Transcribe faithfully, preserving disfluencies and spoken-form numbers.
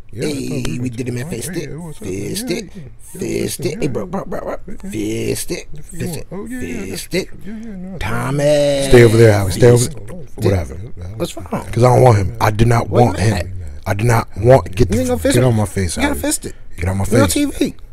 Yeah, Hey, we did it, man. Fist it. Fist it. Fist it. Hey, bro, bro, bro, bro. Fist it. Fist it. Fist it. Tommy. Stay over there, Alex. Stay over there. Whatever. What's wrong? Because I don't want him. I do not want him. I do not want. Get, the, You ain't gonna fist get it? on my face, You gotta Alex. fist it. Get on my We on face. T V.